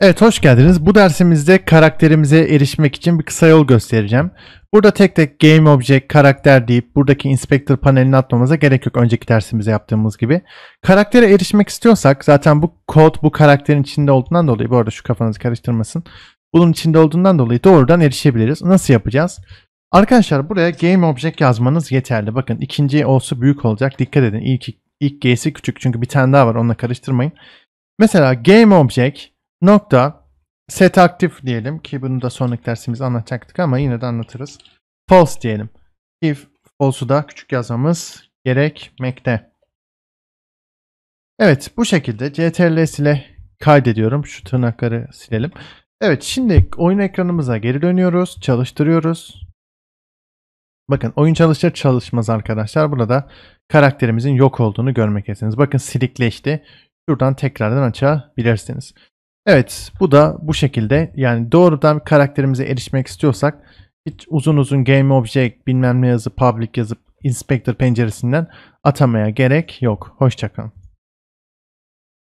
Evet, hoş geldiniz. Bu dersimizde karakterimize erişmek için bir kısa yol göstereceğim. Burada tek tek Game Object, karakter deyip buradaki Inspector panelini atmamıza gerek yok önceki dersimizde yaptığımız gibi. Karaktere erişmek istiyorsak zaten bu kod bu karakterin içinde olduğundan dolayı, bu arada şu kafanızı karıştırmasın. Bunun içinde olduğundan dolayı doğrudan erişebiliriz. Nasıl yapacağız? Arkadaşlar buraya Game Object yazmanız yeterli. Bakın ikinci olsa büyük olacak. Dikkat edin. İlk G'si küçük çünkü bir tane daha var, onunla karıştırmayın. Mesela Game Object nokta set aktif diyelim ki bunu da sonraki dersimizde anlatacaktık ama yine de anlatırız. False diyelim. If false'u da küçük yazmamız gerekmekte. Evet, bu şekilde CTRL ile kaydediyorum. Şu tırnakları silelim. Evet, şimdi oyun ekranımıza geri dönüyoruz. Çalıştırıyoruz. Bakın oyun çalışır çalışmaz arkadaşlar. Burada karakterimizin yok olduğunu görmektesiniz. Bakın silikleşti. Şuradan tekrardan açabilirsiniz. Evet, bu da bu şekilde, yani doğrudan karakterimize erişmek istiyorsak hiç uzun Game Object bilmem ne yazıp public yazıp Inspector penceresinden atamaya gerek yok. Hoşça kalın.